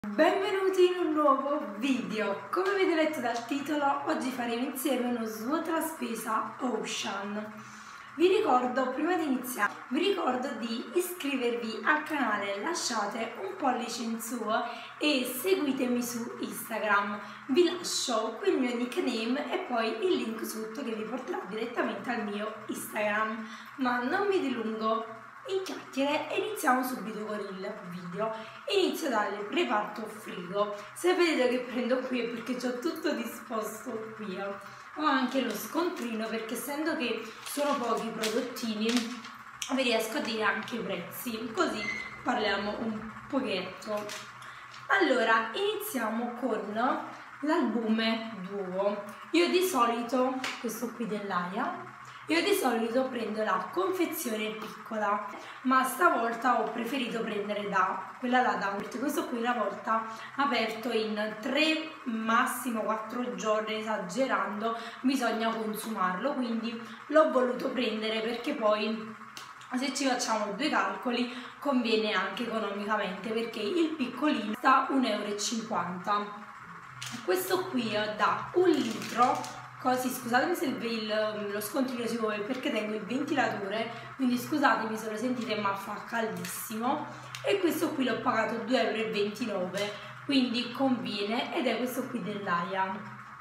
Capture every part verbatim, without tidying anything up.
Benvenuti in un nuovo video. Come avete letto dal titolo, oggi faremo insieme uno svuota la spesa Ocean. Vi ricordo, prima di iniziare, vi ricordo di iscrivervi al canale, lasciate un pollice in su e seguitemi su Instagram. Vi lascio qui il mio nickname e poi il link sotto che vi porterà direttamente al mio Instagram. Ma non mi dilungo in chiacchiere e iniziamo subito con il video. Inizio dal reparto frigo. Se vedete che prendo qui è perché ho tutto disposto qui. Ho anche lo scontrino perché essendo che sono pochi prodottini vi riesco a dire anche i prezzi, così parliamo un pochetto. Allora iniziamo con l'albume duo. Io di solito, questo qui dell'Aia, io di solito prendo la confezione piccola, ma stavolta ho preferito prendere da quella là da questo qui una volta aperto in tre massimo quattro giorni, esagerando bisogna consumarlo, quindi l'ho voluto prendere perché poi se ci facciamo due calcoli conviene anche economicamente, perché il piccolino sta un euro e cinquanta. Questo qui da un litro. Così, scusatemi se il, lo scontrino si muove perché tengo il ventilatore, quindi scusatemi se lo sentite ma fa caldissimo. E questo qui l'ho pagato due euro e ventinove, quindi conviene, ed è questo qui dell'Aia.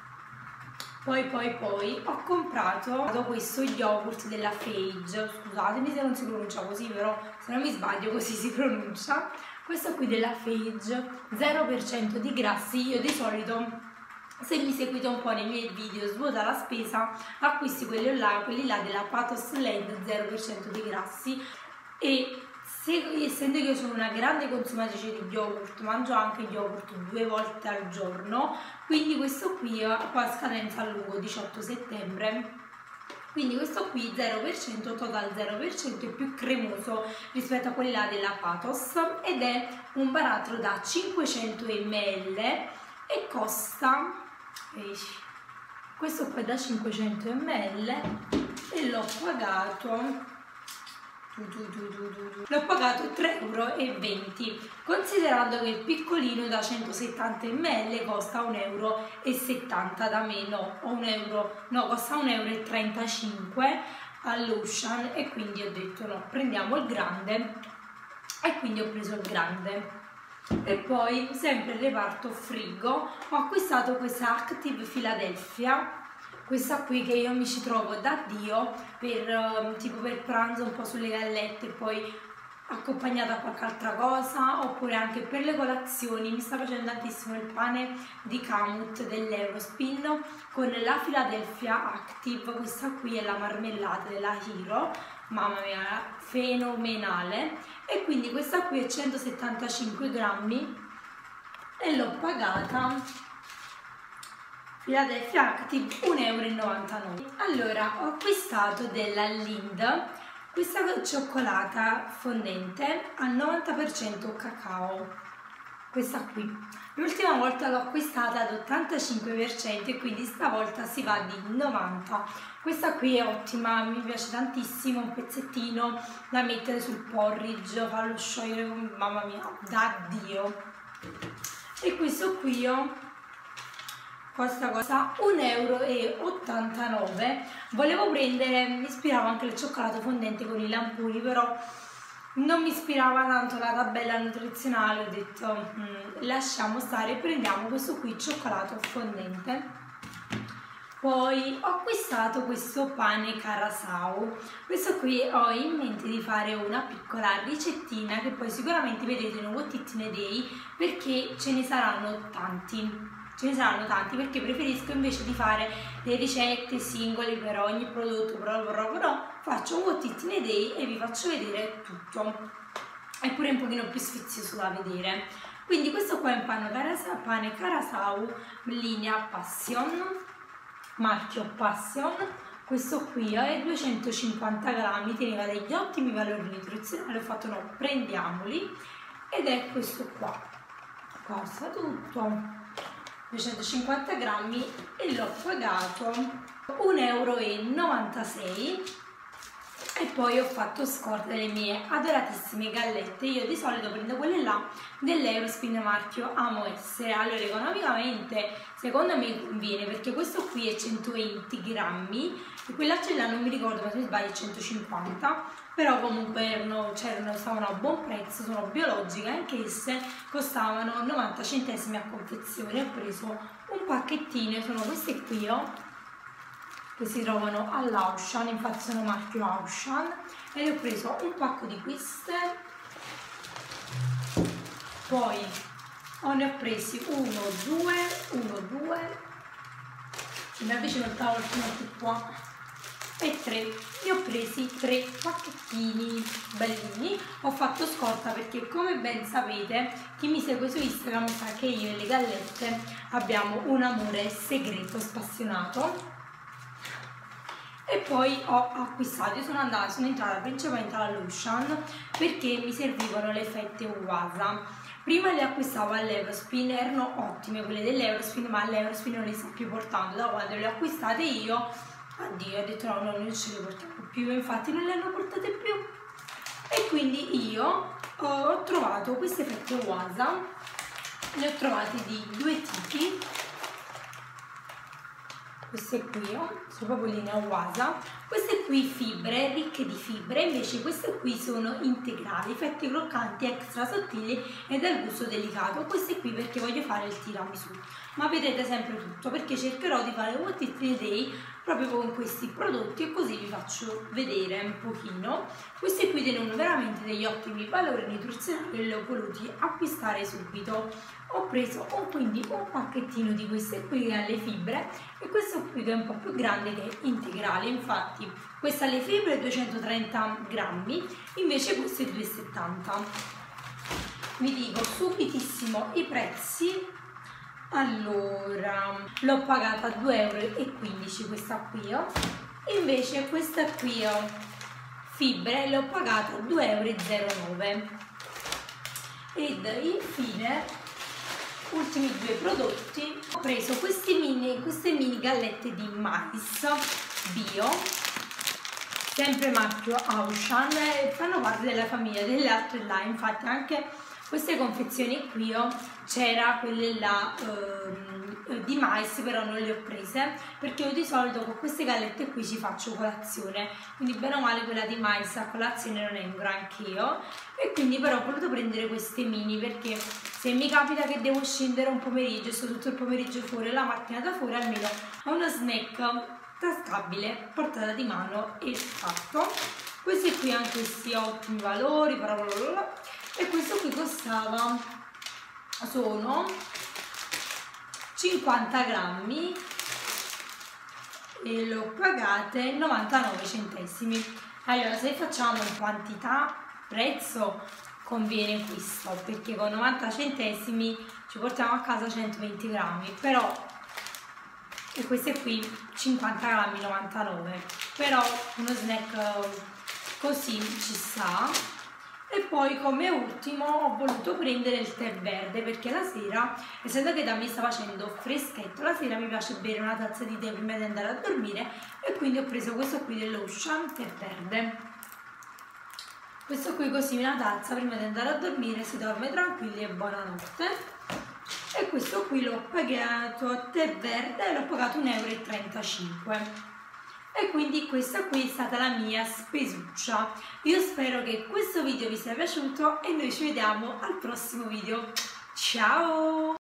Poi poi poi ho comprato questo yogurt della Fage, scusatemi se non si pronuncia così, però se non mi sbaglio così si pronuncia. Questo qui della Fage, zero per cento di grassi. Io di solito, se mi seguite un po' nei miei video svuota la spesa, acquisti quelli là, quelli là della Pathos Land, zero per cento di grassi. E se, essendo che io sono una grande consumatrice di yogurt, mangio anche yogurt due volte al giorno, quindi questo qui ha scadenza a lungo diciotto settembre. Quindi questo qui zero per cento, total zero per cento, è più cremoso rispetto a quelli là della Pathos ed è un baratro da cinquecento millilitri e costa, questo qua è da cinquecento millilitri e l'ho pagato l'ho pagato tre euro e venti, considerando che il piccolino da centosettanta millilitri costa un euro e settanta da me, no, o un euro, no, costa un euro e trentacinque all'Ocean, e quindi ho detto no, prendiamo il grande, e quindi ho preso il grande. E poi, sempre il reparto frigo, ho acquistato questa Active Philadelphia, questa qui che io mi ci trovo da Dio per tipo per pranzo, un po' sulle gallette, poi accompagnata a qualche altra cosa, oppure anche per le colazioni. Mi sta facendo tantissimo il pane di Kamut dell'Eurospin con la Philadelphia Active. Questa qui è la marmellata della Hero, mamma mia, fenomenale. E quindi questa qui è centosettantacinque grammi e l'ho pagata, Philadelphia Active, un euro e novantanove. Allora, ho acquistato della Lindt questa cioccolata fondente al novanta per cento cacao, questa qui. L'ultima volta l'ho acquistata ad ottantacinque per cento e quindi stavolta si va di novanta. Questa qui è ottima, mi piace tantissimo, un pezzettino da mettere sul porridge, farlo sciogliere, mamma mia, da Dio. E questo qui io costa costa un euro e ottantanove. Volevo prendere, mi ispirava anche il cioccolato fondente con i lamponi, però non mi ispirava tanto la tabella nutrizionale, ho detto mm, lasciamo stare, prendiamo questo qui cioccolato fondente. Poi ho acquistato questo pane Carasau. Questo qui ho in mente di fare una piccola ricettina che poi sicuramente vedrete in un What It in a Day, perché ce ne saranno tanti. Ce ne saranno tanti perché preferisco, invece di fare le ricette singole per ogni prodotto, però, però, però faccio un What It in a Day e vi faccio vedere tutto. È pure un pochino più sfizioso da vedere. Quindi questo qua è un pane Carasau, pane Carasau linea Passion, marchio Passion. Questo qui è duecentocinquanta grammi, teneva degli ottimi valori nutrizionali, ho fatto no, prendiamoli, ed è questo qua, costa tutto duecentocinquanta grammi e l'ho pagato un euro e novantasei. E poi ho fatto scorta delle mie adoratissime gallette. Io di solito prendo quelle là dell'Eurospin marchio Amo Essere. Allora economicamente secondo me conviene, perché questo qui è centoventi grammi e quella là non mi ricordo, ma se mi sbaglio è centocinquanta, però comunque erano, c'erano, stavano a buon prezzo, sono biologiche anche esse, costavano novanta centesimi a confezione. Ho preso un pacchettino, sono queste qui, oh, che si trovano all'Auchan, infatti sono marchio Auchan, e ne ho preso un pacco di queste. Poi oh, ne ho presi uno, due, uno, due, mi avvicino il tavolo più qua, e tre. Ne ho presi tre pacchettini bellini. Ho fatto scorta perché, come ben sapete, chi mi segue su Instagram sa che io e le gallette abbiamo un amore segreto, spassionato. E poi ho acquistato, io sono andata, sono entrata principalmente all'Auchan perché mi servivano le fette uova. Prima le acquistavo all'Eurospin, erano ottime quelle dell'Eurospin, ma all'Eurospin non le sto più portando. Da quando le ho acquistate io, addio, ho detto no, no, non ce le portiamo più, infatti non le hanno portate più. E quindi io ho trovato queste fette uova, ne ho trovate di due tipi. Queste qui oh, sono proprio linea uasa, queste qui fibre, ricche di fibre, invece queste qui sono integrali, fette croccanti, extra sottili e dal gusto delicato. Queste qui perché voglio fare il tiramisù, ma vedrete sempre tutto, perché cercherò di fare what it day proprio con questi prodotti e così vi faccio vedere un pochino. Questi qui tengono veramente degli ottimi valori nutrizionali e li ho voluti acquistare subito. Ho preso un, quindi un pacchettino di queste qui alle fibre e questo qui che è un po' più grande, che è integrale. Infatti questa alle fibre è duecentotrenta grammi, invece questo è due e settanta. Vi dico subitissimo i prezzi. Allora, l'ho pagata a due e quindici euro questa qui, oh. Invece questa qui, oh, fibre, l'ho pagata a due e zero nove euro. Ed infine, ultimi due prodotti, ho preso questi mini, queste mini gallette di mais bio, sempre marchio Auchan, e fanno parte della famiglia delle altre là. Infatti anche queste confezioni qui oh, c'era quelle là eh, di mais, però non le ho prese perché io di solito con queste gallette qui ci faccio colazione, quindi bene o male quella di mais a colazione non è un granchio, e quindi però ho voluto prendere queste mini perché se mi capita che devo scendere un pomeriggio e sto tutto il pomeriggio fuori, la mattina da fuori, almeno ho uno snack tascabile, portata di mano e fatto. Questi qui hanno questi ottimi valori, blablabla. E questo qui costava, sono cinquanta grammi e l'ho pagate novantanove centesimi. Allora, se facciamo in quantità prezzo conviene questo, perché con novanta centesimi ci portiamo a casa centoventi grammi, però e queste qui cinquanta grammi novantanove, però uno snack così ci sta. E poi come ultimo ho voluto prendere il tè verde perché la sera, essendo che da me sta facendo freschetto, la sera mi piace bere una tazza di tè prima di andare a dormire, e quindi ho preso questo qui dell'Auchan tè verde. Questo qui così una tazza prima di andare a dormire, si dorme tranquilli e buonanotte. E questo qui l'ho pagato a tè verde e l'ho pagato un euro e trentacinque. E quindi questa qui è stata la mia spesuccia. Io spero che questo video vi sia piaciuto e noi ci vediamo al prossimo video. Ciao!